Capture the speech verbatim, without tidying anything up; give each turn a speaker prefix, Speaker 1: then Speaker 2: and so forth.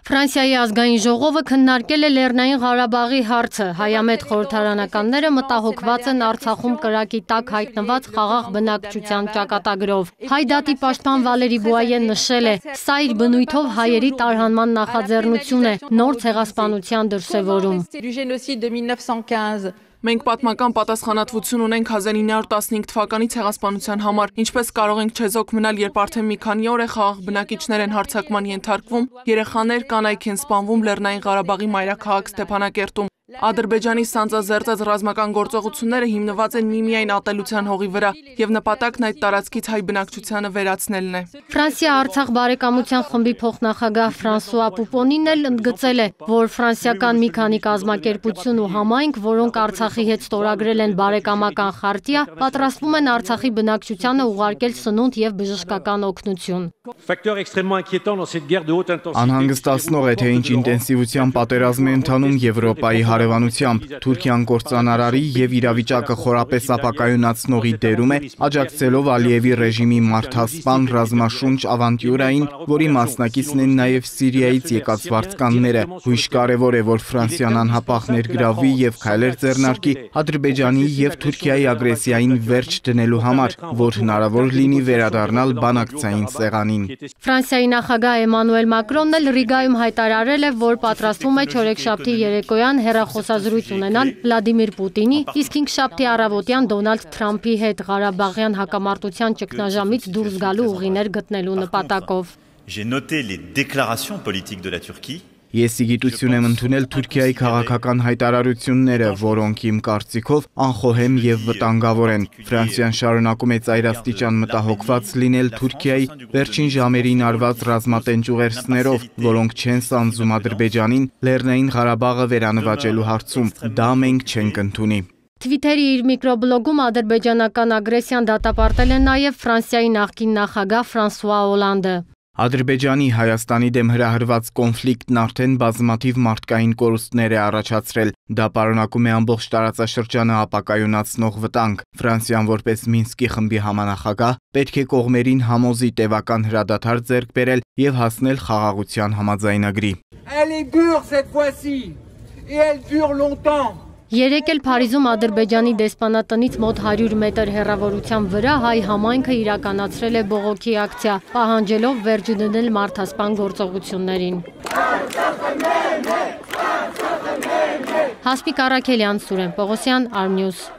Speaker 1: Ֆրանսիայի ազգային ժողովը քննարկել է Լեռնային Ղարաբաղի հարցը։ Հայամետ խորհրդարանականները մտահոգված են Արցախում կրակի տակ հայտնված խաղաղ բնակչության ճակատագրով։ Հայ դատի պաշտպան Վալերի Բուայեն նշել է, սա իր բնույթով հայերի տարհանման նախաձեռնություն է, նոր ցեղասպանության դրսևորում։
Speaker 2: Մենք պատմական պատասխանատվություն ունենք հազար ինը հարյուր տասնհինգ թվականի ցեղասպանության համար, ինչպես կարող ենք չեզոք մնալ, երբ արդեն մի քանի օր է խաղաղ բնակիչներ են հարձակման ենթարկվում, երեխաներ, կանայք են սպանվում Լեռնային Ղարաբաղի մայրաքաղաք Ստեփանակերտում։ Ադրբեջանի սանձազերծած ռազմական գործողությունները հիմնված են միմիայն ատելության հողի վրա եւ նպատակն այդ տարածքից հայ բնակչությանը վերացնելն է։
Speaker 1: Ֆրանսիա-Արցախ բարեկամության խմբի փոխնախագահ Ֆրանսուଆ Պուպոնին էլ ընդգծել է, որ ֆրանսիական մի քանի կազմակերպություն ու համայնք, որոնք Արցախի հետ ստորագրել են բարեկամական խարտիա, պատրաստվում են Արցախի բնակչությանը ուղարկել սնունդ եւ բժշկական օգնություն։
Speaker 3: Անհանգստացնող է, թե ինչ ինտենսիվությամբ պատերազմ է ընթանում Եվրոպայի հարևանությամբ, Թուրքիան կործանարարի եւ իրավիճակը խորապես ապակայունացնողի դերում է, աջակցելով Ալիևի ռեժիմի մարդասպան ռազմաշունչ ավանտյուրային, որի մասնակիցն են նաեւ Սիրիայից եկած վարձկանները։ Հույժ կարևոր է, որ Ֆրանսիան անհապաղ ներգրավվի եւ քայլեր ձեռնարկի Ադրբեջանի եւ Թուրքիայի ագրեսիային վերջ դնելու համար, որ հնարավոր լինի վերադառնալ բանակցային սեղանին։
Speaker 1: Ֆրանսիայի նախագահ Էմանուել Մակրոնն էլ Ռիգայում հայտարարել է, որ պատրաստվում է չորեքշաբթի երեկոյան հեռախոսազրույց ունենալ Վլադիմիր Պուտինի, իսկ հինգշաբթի առավոտյան Դոնալդ Թրամփի հետ Ղարաբաղյան հակամարտության ճգնաժամից դուրս գալու ուղիներ գտնելու նպատակով։
Speaker 3: Ես իգիտություն եմ ընդունել Թուրքիայի քաղաքական հայտարարությունները, որոնք իմ կարծիքով անխոհեմ եւ վտանգավոր են։ Ֆրանսիան շարունակում է ծայրաստիճան մտահոգված լինել Թուրքիայի վերջին ժամերին արված ռազմատենչ ուղերձներով, որոնք չեն սանձում Ադրբեջանին Լեռնային Ղարաբաղը վերանվաճելու հարցում։ Դա մենք չենք ընդունի։
Speaker 1: Թվիթերի իր միկրոբլոգում ադրբեջանական ագրեսիան դատապարտել է նաև Ֆրանսիայի նախկին նախագահ Ֆրանսուଆ Օլանդը։
Speaker 3: Ադրբեջանի Հայաստանի դեմ հրահրված կոնֆլիկտն արդեն բազմաթիվ մարդկային կորուստներ է առաջացրել։ Դա պարունակում է ամբողջ տարածաշրջանը ապակայունացնող վտանգ։ Ֆրանսիան որպես Մինսկի խմբի համանախագահ պետք է կողմերին համոզի տևական հրադադար ձեռք բերել եւ հասնել խաղաղության համաձայնագրի։
Speaker 1: Երեկ էլ Փարիզում Ադրբեջանի դեսպանատնից մոտ հարյուր մետր հեռավորության վրա հայ համայնքը իրականացրել է բողոքի ակցիա, պահանջելով վերջ դնել մարդասպան գործողություններին։ Հասմիկ Առաքելյան, Սուրեն Պողոսյան, Արմնյուզ։